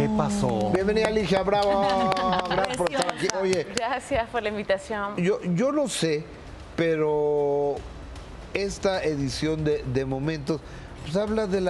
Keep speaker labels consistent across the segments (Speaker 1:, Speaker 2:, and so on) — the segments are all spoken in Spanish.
Speaker 1: ¿Qué pasó?
Speaker 2: Bienvenida, Ligia, bravo. Gracias por estar aquí. Oye,
Speaker 3: gracias por la invitación.
Speaker 2: Yo no sé, pero esta edición de Momentos pues habla de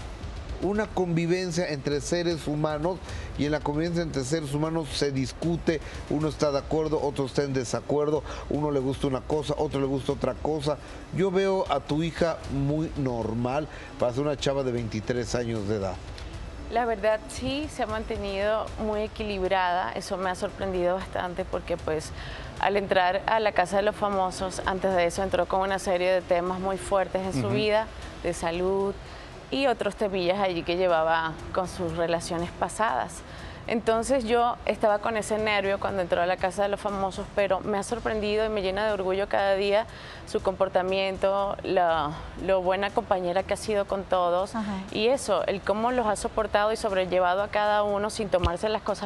Speaker 2: una convivencia entre seres humanos, y en la convivencia entre seres humanos se discute, uno está de acuerdo, otro está en desacuerdo, uno le gusta una cosa, otro le gusta otra cosa. Yo veo a tu hija muy normal para ser una chava de 23 años de edad.
Speaker 3: La verdad sí, se ha mantenido muy equilibrada, eso me ha sorprendido bastante porque pues al entrar a la Casa de los Famosos, antes de eso entró con una serie de temas muy fuertes en su vida, de salud y otros temillas allí que llevaba con sus relaciones pasadas. Entonces yo estaba con ese nervio cuando entró a la Casa de los Famosos, pero me ha sorprendido y me llena de orgullo cada día su comportamiento, lo buena compañera que ha sido con todos y eso, el cómo los ha soportado y sobrellevado a cada uno sin tomarse las cosas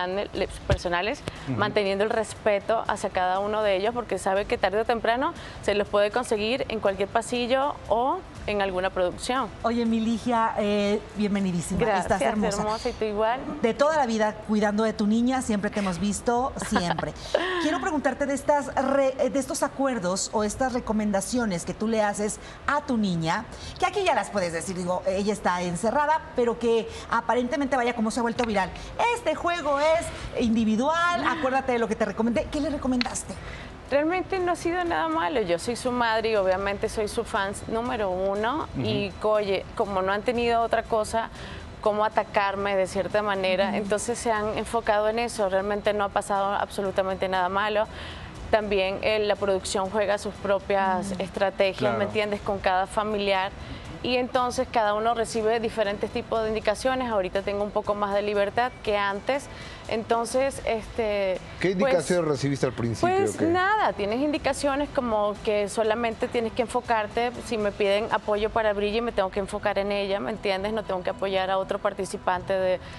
Speaker 3: personales, manteniendo el respeto hacia cada uno de ellos, porque sabe que tarde o temprano se los puede conseguir en cualquier pasillo o en alguna producción.
Speaker 4: Oye, mi Ligia, bienvenidísima.
Speaker 3: Gracias,
Speaker 4: estás hermosa.
Speaker 3: hermosa, y tú igual.
Speaker 4: De toda la vida cuidando de tu niña, siempre te hemos visto, siempre. Quiero preguntarte de estos acuerdos o estas recomendaciones que tú le haces a tu niña, que aquí ya las puedes decir, digo, ella está encerrada, pero que aparentemente vaya como se ha vuelto viral. Este juego es individual, acuérdate de lo que te recomendé. ¿Qué le recomendaste?
Speaker 3: Realmente no ha sido nada malo, yo soy su madre y obviamente soy su fan número uno y oye, como no han tenido otra cosa como atacarme de cierta manera, entonces se han enfocado en eso, realmente no ha pasado absolutamente nada malo. También la producción juega sus propias estrategias, ¿me entiendes?, con cada familiar. Y entonces cada uno recibe diferentes tipos de indicaciones. Ahorita tengo un poco más de libertad que antes. Entonces,
Speaker 2: ¿qué indicaciones recibiste al principio?
Speaker 3: Pues nada, tienes indicaciones como que solamente tienes que enfocarte. Si me piden apoyo para Brigitte, me tengo que enfocar en ella, ¿me entiendes? No tengo que apoyar a otro participante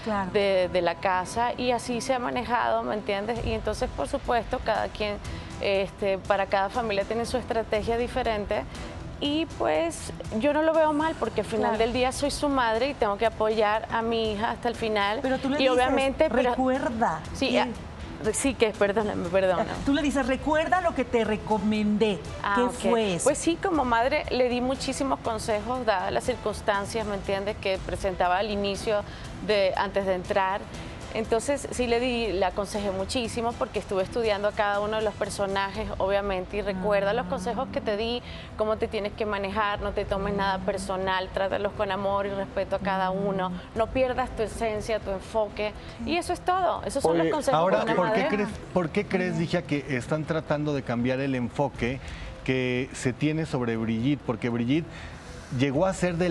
Speaker 3: de la casa. Y así se ha manejado, ¿me entiendes? Y entonces, por supuesto, cada quien, para cada familia tiene su estrategia diferente. Y pues yo no lo veo mal porque al final del día soy su madre y tengo que apoyar a mi hija hasta el final.
Speaker 4: Pero tú le
Speaker 3: y
Speaker 4: dices,
Speaker 3: obviamente,
Speaker 4: recuerda.
Speaker 3: Sí, que perdona.
Speaker 4: Tú le dices, recuerda lo que te recomendé. ¿Qué fue eso?
Speaker 3: Pues sí, como madre le di muchísimos consejos dadas las circunstancias, ¿me entiendes?, que presentaba al inicio, antes de entrar. Entonces sí le aconsejé muchísimo porque estuve estudiando a cada uno de los personajes, obviamente, y recuerda los consejos que te di, cómo te tienes que manejar, no te tomes nada personal, trátalos con amor y respeto a cada uno, no pierdas tu esencia, tu enfoque, y eso es todo, esos son los consejos.
Speaker 1: Ahora,
Speaker 3: de una madre.
Speaker 1: ¿por qué crees, Ligia, que están tratando de cambiar el enfoque que se tiene sobre Brigitte? Porque Brigitte llegó a ser de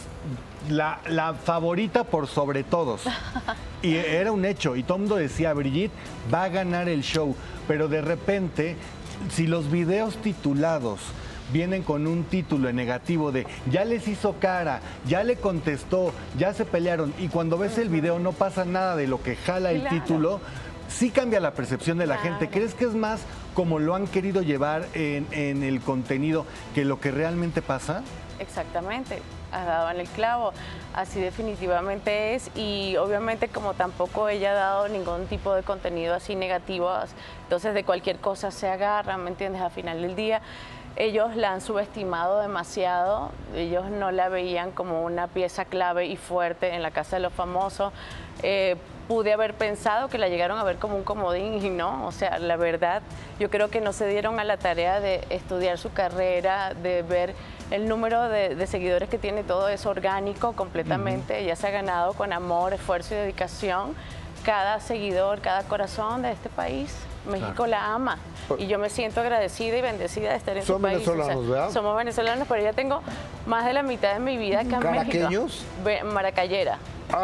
Speaker 1: la favorita por sobre todos. Y era un hecho. Y todo el mundo decía, Brigitte va a ganar el show. Pero de repente, si los videos titulados vienen con un título en negativo de ya les hizo cara, ya le contestó, ya se pelearon, y cuando ves el video no pasa nada de lo que jala el título, sí cambia la percepción de la gente. ¿Crees que es más como lo han querido llevar en el contenido que lo que realmente pasa?
Speaker 3: Exactamente, has dado en el clavo, así definitivamente es, y obviamente como tampoco ella ha dado ningún tipo de contenido así negativo, entonces de cualquier cosa se agarran, ¿me entiendes?, al final del día. Ellos la han subestimado demasiado, ellos no la veían como una pieza clave y fuerte en la Casa de los Famosos. Pude haber pensado que la llegaron a ver como un comodín y no, o sea, la verdad, yo creo que no se dieron a la tarea de estudiar su carrera, de ver el número de seguidores que tiene, todo es orgánico completamente, ella se ha ganado con amor, esfuerzo y dedicación cada seguidor, cada corazón de este país. México la ama y yo me siento agradecida y bendecida de estar en su país.
Speaker 2: Son venezolanos, ¿verdad?
Speaker 3: Somos venezolanos, pero ya tengo más de la mitad de mi vida acá en México.
Speaker 2: ¿Caraqueños?
Speaker 3: Maracayera.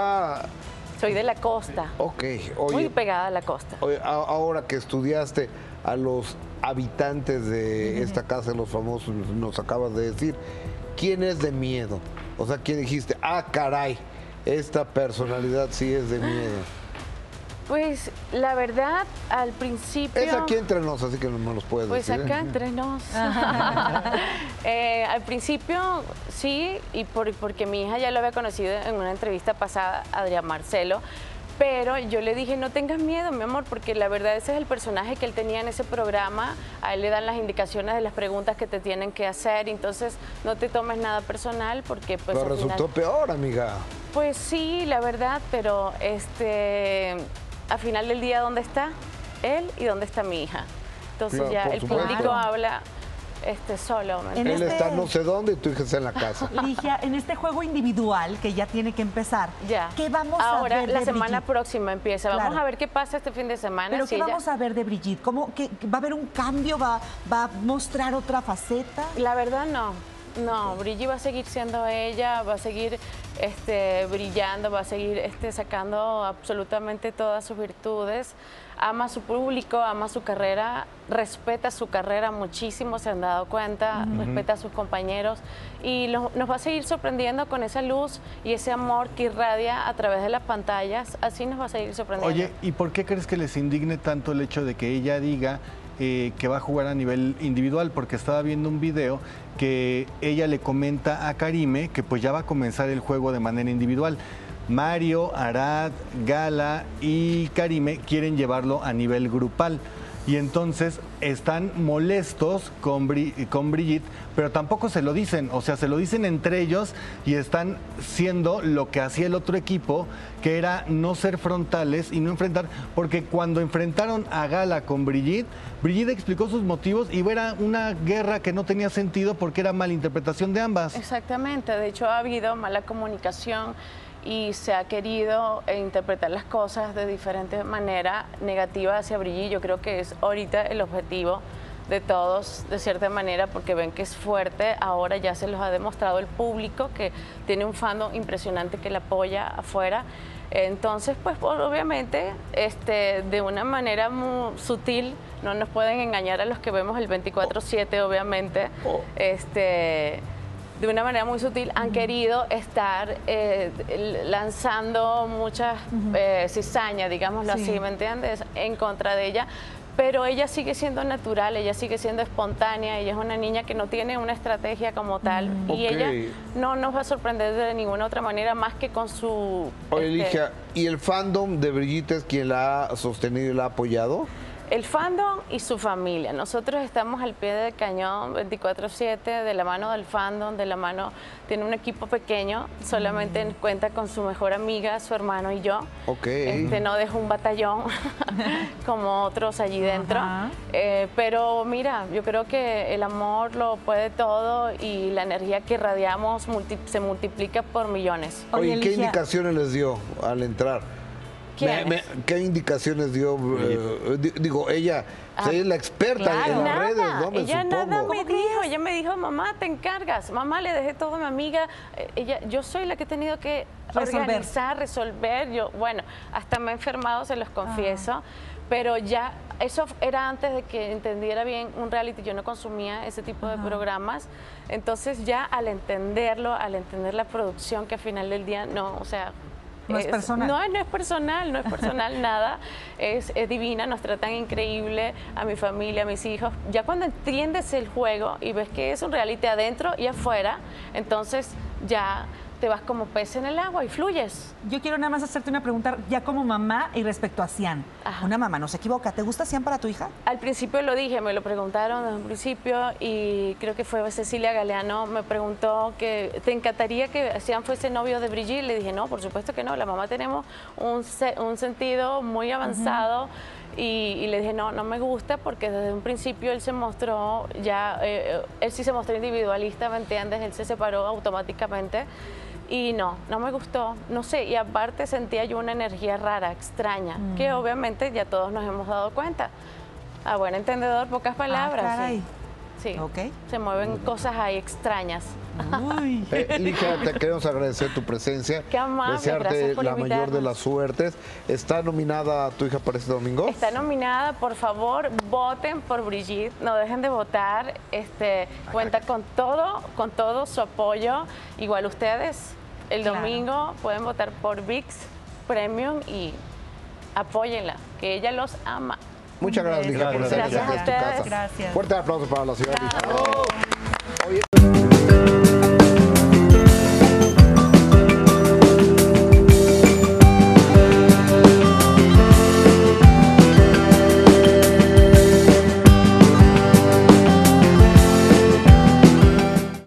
Speaker 3: Soy de la costa.
Speaker 2: Ok. Oye,
Speaker 3: muy pegada a la costa.
Speaker 2: Oye, ahora que estudiaste a los habitantes de esta Casa de los Famosos, nos acabas de decir, ¿quién es de miedo? O sea, ¿quién dijiste? Ah, caray, esta personalidad sí es de miedo.
Speaker 3: Pues la verdad, al principio...
Speaker 2: Es aquí entre nos, así que no nos puedes decir.
Speaker 3: Pues acá entre nos. Al principio sí, y porque mi hija ya lo había conocido en una entrevista pasada, Adrián Marcelo, Pero yo le dije, no tengas miedo, mi amor, porque la verdad ese es el personaje que él tenía en ese programa. A él le dan las indicaciones de las preguntas que te tienen que hacer, entonces no te tomes nada personal porque pues
Speaker 2: Pero resultó peor, amiga.
Speaker 3: Pues sí, la verdad, pero al final del día, ¿dónde está él y dónde está mi hija? Entonces
Speaker 2: Claro,
Speaker 3: ya
Speaker 2: por
Speaker 3: el
Speaker 2: supuesto.
Speaker 3: público habla solo. ¿me
Speaker 4: En
Speaker 2: Él
Speaker 3: entiendes?
Speaker 2: está no sé dónde y tu hija está en la casa.
Speaker 4: Ligia, en este juego individual que ya tiene que empezar,
Speaker 3: Ya.
Speaker 4: ¿qué vamos a
Speaker 3: Ahora,
Speaker 4: ver
Speaker 3: la
Speaker 4: de
Speaker 3: semana
Speaker 4: Brigitte?
Speaker 3: próxima empieza. Vamos
Speaker 4: Claro.
Speaker 3: a ver qué pasa este fin de semana.
Speaker 4: ¿Pero
Speaker 3: si
Speaker 4: qué
Speaker 3: ella-
Speaker 4: vamos a ver de Brigitte? ¿Va a haber un cambio? ¿Va a mostrar otra faceta?
Speaker 3: La verdad no. No, Brigitte va a seguir siendo ella, va a seguir brillando, va a seguir sacando absolutamente todas sus virtudes. Ama a su público, ama su carrera, respeta su carrera muchísimo, se han dado cuenta, respeta a sus compañeros y nos va a seguir sorprendiendo con esa luz y ese amor que irradia a través de las pantallas. Así nos va a seguir sorprendiendo.
Speaker 1: Oye, ¿y por qué crees que les indigne tanto el hecho de que ella diga que va a jugar a nivel individual? Porque estaba viendo un video que ella le comenta a Karime que pues ya va a comenzar el juego de manera individual. Mario, Arad, Gala y Karime quieren llevarlo a nivel grupal. Y entonces están molestos con Brigitte, pero tampoco se lo dicen, o sea, se lo dicen entre ellos y están siendo lo que hacía el otro equipo, que era no ser frontales y no enfrentar, porque cuando enfrentaron a Gala con Brigitte, Brigitte explicó sus motivos y era una guerra que no tenía sentido porque era malinterpretación de ambas.
Speaker 3: Exactamente, de hecho ha habido mala comunicación y se ha querido interpretar las cosas de diferente manera negativa hacia Brigitte. Yo creo que es ahorita el objetivo de todos, de cierta manera, porque ven que es fuerte. Ahora ya se los ha demostrado el público, que tiene un fandom impresionante que la apoya afuera. Entonces, pues obviamente, de una manera muy sutil, no nos pueden engañar a los que vemos el 24/7, obviamente, de una manera muy sutil, han querido estar lanzando muchas cizañas, digámoslo
Speaker 4: Sí.
Speaker 3: así, ¿me entiendes?, en contra de ella. Pero ella sigue siendo natural, ella sigue siendo espontánea, ella es una niña que no tiene una estrategia como tal y
Speaker 2: Ok.
Speaker 3: ella no nos va a sorprender de ninguna otra manera más que con su...
Speaker 2: Oye, Ligia, ¿y el fandom de Brigitte es quien la ha sostenido y la ha apoyado?
Speaker 3: El fandom y su familia. Nosotros estamos al pie del cañón 24/7, de la mano del fandom, de la mano... Tiene un equipo pequeño, solamente cuenta con su mejor amiga, su hermano y yo.
Speaker 2: Ok.
Speaker 3: No dejo un batallón como otros allí dentro.
Speaker 4: Ajá.
Speaker 3: Pero mira, yo creo que el amor lo puede todo y la energía que irradiamos se multiplica por millones.
Speaker 4: Oye,
Speaker 2: Oye, ¿qué
Speaker 4: Ligia.
Speaker 2: indicaciones les dio al entrar?
Speaker 3: ¿Quiénes?
Speaker 2: ¿Qué indicaciones dio? Digo, ella es la experta en las redes, ¿no? Me
Speaker 3: ella
Speaker 2: supongo.
Speaker 3: nada me dijo, ella me dijo, mamá, te encargas, mamá, le dejé todo a mi amiga, yo soy la que he tenido que organizar, resolver, bueno, hasta me he enfermado, se los confieso, pero ya, eso era antes de que entendiera bien un reality, yo no consumía ese tipo de programas, entonces ya al entenderlo, al entender la producción, que al final del día, no, o sea...
Speaker 4: No es personal.
Speaker 3: No es personal nada. Es divina, nos tratan increíble a mi familia, a mis hijos. Ya cuando entiendes el juego y ves que es un reality adentro y afuera, entonces ya te vas como pez en el agua y fluyes.
Speaker 4: Yo quiero nada más hacerte una pregunta ya como mamá y respecto a Cian.
Speaker 3: Ajá.
Speaker 4: Una mamá no se equivoca. ¿Te gusta Cian para tu hija?
Speaker 3: Al principio lo dije, me lo preguntaron desde un principio y creo que fue Cecilia Galeano, me preguntó que te encantaría que Cian fuese novio de Brigitte. Le dije, no, por supuesto que no, la mamá tenemos un sentido muy avanzado. Y le dije, no me gusta porque desde un principio él se mostró, él sí se mostró individualista, ¿me entiendes? Él se separó automáticamente y no me gustó, no sé, y aparte sentía yo una energía rara, extraña, que obviamente ya todos nos hemos dado cuenta. A buen entendedor, pocas palabras.
Speaker 4: caray.
Speaker 3: Sí,
Speaker 4: Ok.
Speaker 3: se mueven cosas ahí extrañas.
Speaker 4: Uy.
Speaker 2: Ligia, te queremos agradecer tu presencia.
Speaker 3: Qué amable,
Speaker 2: desearte
Speaker 3: gracias por
Speaker 2: la mayor de
Speaker 3: invitarnos.
Speaker 2: las suertes. ¿Está nominada tu hija para este domingo?
Speaker 3: Está nominada, por favor, voten por Brigitte, no dejen de votar, cuenta con todo su apoyo, igual ustedes, el
Speaker 4: Claro.
Speaker 3: domingo pueden votar por ViX Premium y apóyenla, que ella los ama.
Speaker 2: Muchas gracias, Ligia, por estar
Speaker 3: Gracias
Speaker 2: aquí
Speaker 3: a
Speaker 2: en tu
Speaker 3: ustedes.
Speaker 2: casa.
Speaker 4: Gracias.
Speaker 2: Fuerte aplauso para la señora Ligia.